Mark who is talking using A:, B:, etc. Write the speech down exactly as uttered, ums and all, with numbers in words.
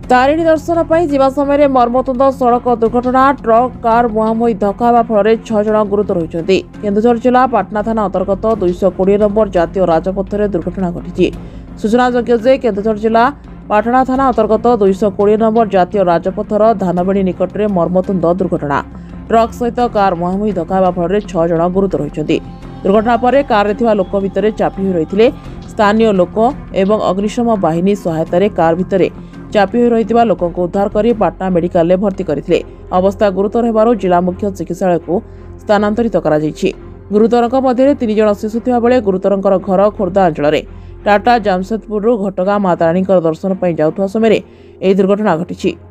A: तारिणी दर्शन पर जीवा समय मर्मतुंद सड़क दुर्घटना ट्रक कार मुहांमुही धक्का हेबा फल छह जन गुरुतर होती। केन्दुझर जिला पाटना थाना अंतर्गत दुईश कोड़े नंबर जातीय राजपथ में दुर्घटना घटी। सूचनाजोग्य जे केन्दुझर जिला पाटना थाना अंतर्गत दुईश कोड़े नंबर जातीय राजपथर धानबेड़ी निकट में मर्मतुंद दुर्घटना ट्रक सहित कार मुहांमुही धक्का हेबा फल छह जन गुरुतर होती। दुर्घटना पर कार रे लोक भितर चापी हो रही। स्थानीय लोक एवं अग्निशम बाहिनी सहायतार कार भितर चापी हो रही लोकों को उद्धार कर पाटना मेडिकल में भर्ती करते। अवस्था गुरुतर होबारु जिला मुख्य चिकित्सालय को स्थानांतरित करा जायछि। गुरुतरक मध्य तीन जन शिशु थिबा बेले गुरुतरंकर घर खोर्धा अंचल टाटा जामशेदपुर घटगां माताराणी दर्शन पर जाउथुवा समय एही दुर्घटना घटिछि।